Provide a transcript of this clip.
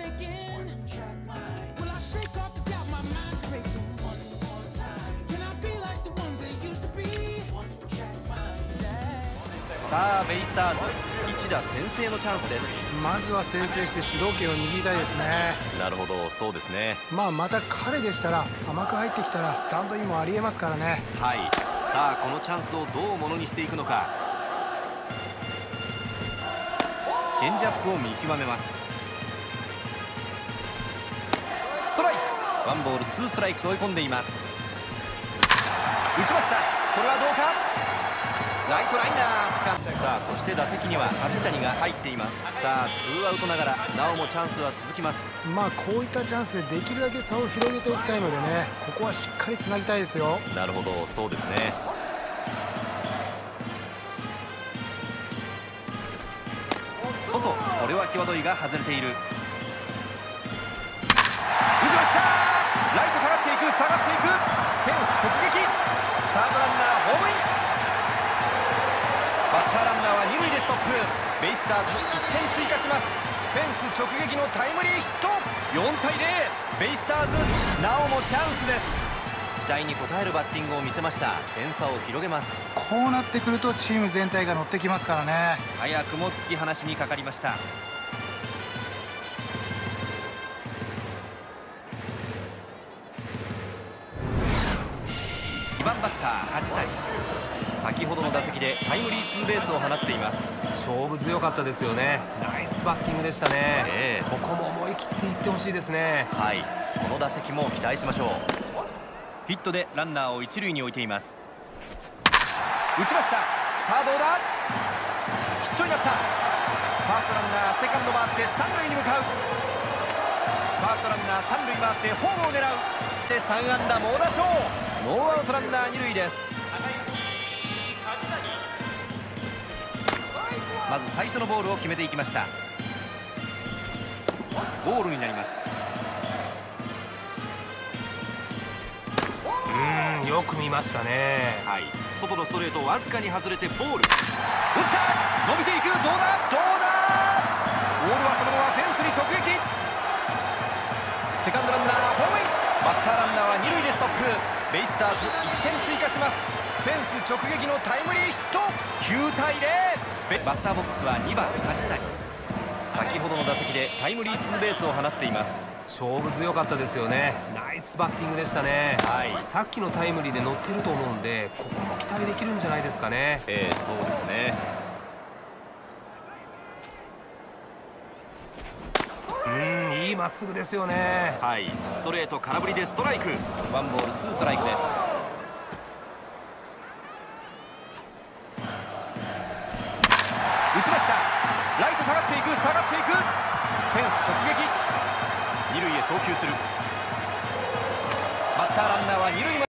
さあベイスターズ、一打先制のチャンスです。 まずは先制して主導権を握りたいですね。 なるほど、そうですね。 また彼でしたら甘く入ってきたらスタンドインもありえますからね。 はい、さあこのチャンスをどうものにしていくのか。チェンジアップを見極めます。ストライク、ワンボールツーストライクと追い込んでいます。打ちました。これはどうか。ライトライナー掴んで、さあそして打席には梶谷が入っています。さあツーアウトながらなおもチャンスは続きます。 こういったチャンスでできるだけ差を広げておきたいのでね、ここはしっかりつなぎたいですよ。 なるほど、そうですね。外、これは際どいが外れている。打ちました。ライト下がっていく、下がっていく。フェンス直撃。サードランナーホームイン。バッターランナーは二塁でストップ。ベイスターズ1点追加します。フェンス直撃のタイムリーヒット。4対0、ベイスターズなおもチャンスです。期待に応えるバッティングを見せました。点差を広げます。 こうなってくるとチーム全体が乗ってきますからね。 早くも突き放しにかかりました。2番バッター梶谷、先ほどの打席でタイムリーツーベースを放っています。 勝負強かったですよね。ナイスバッティングでしたね。ここも思い切っていってほしいですね。 はい、この打席も期待しましょう。ヒットでランナーを一塁に置いています。打ちました。さあどうだ。ヒットになった。ファーストランナーセカンド回って三塁に向かう。ファーストランナー三塁回ってホームを狙う。で3安打猛打賞。ノーアウトランナー二塁です。まず最初のボールを決めていきました。ボールになります。 よく見ましたね。 はい、外のストレートわずかに外れてボール。打った。伸びていく。どうだどうだ。ボールはそのままフェンスに直撃。セカンドランナーホームイン。バッターランナーは二塁でストップ。ベイスターズ1点追加します。フェンス直撃のタイムリーヒット。9対0。バッターボックスは2番梶谷。先ほどの打席でタイムリーツーベースを放っています。 勝負強かったですよね。ナイスバッティングでしたね。 はい、 さっきのタイムリーで乗ってると思うんで、ここも期待できるんじゃないですかね。 そうですね。 いいまっすぐですよね。 はい、ストレート空振りでストライク。ワンボールツーストライクです。打ちました。ライト下がっていく、下がっていく。フェンス直撃。二塁へ送球する。バッターランナーは二塁まで